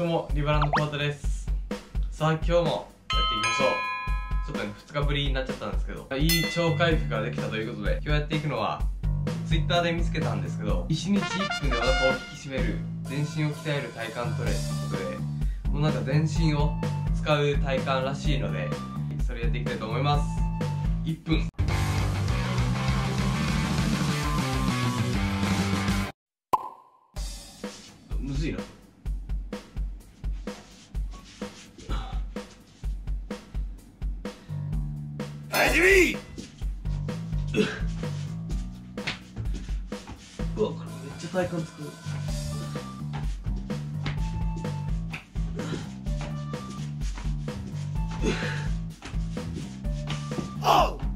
どうも、リバランドコートです。さあ、今日もやっていきましょう。ちょっとね、2日ぶりになっちゃったんですけど、いい超回復ができたということで、今日やっていくのは、Twitter で見つけたんですけど、1日1分でお腹を引き締める、全身を鍛える体幹トレということで、もうなんか全身を使う体幹らしいので、それやっていきたいと思います。1分。むずいな。始め。うわ、これめっちゃ体幹つく。あっ、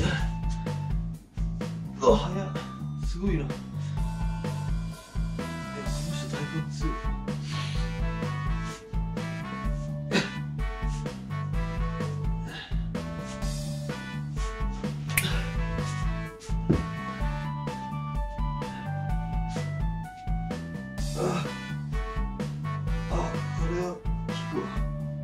うわ、早い。すごいな。この人体幹強い。これは効くわ。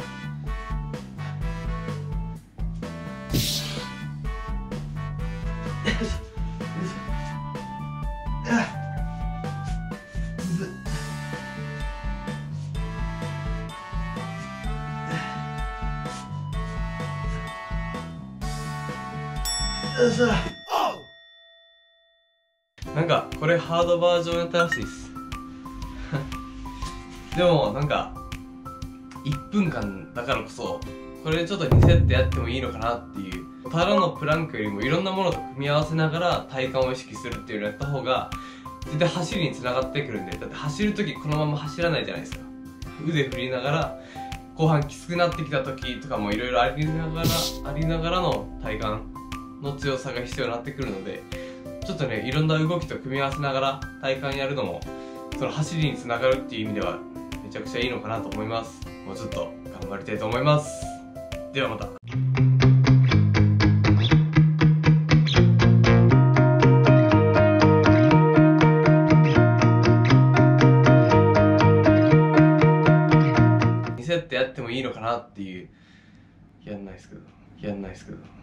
なんかこれハードバージョンやったらしいですでもなんか1分間だからこそこれちょっと2セットやってもいいのかなっていう、ただのプランクよりもいろんなものと組み合わせながら体幹を意識するっていうのをやった方が絶対走りにつながってくるんで、だって走る時このまま走らないじゃないですか。腕振りながら後半きつくなってきた時とかもいろいろありながらの体幹の強さが必要になってくるので、ちょっとねいろんな動きと組み合わせながら体幹やるのもその走りにつながるっていう意味ではめちゃくちゃいいのかなと思います。もうちょっと頑張りたいと思います。ではまた。2セットやってもいいのかなっていう、やんないですけど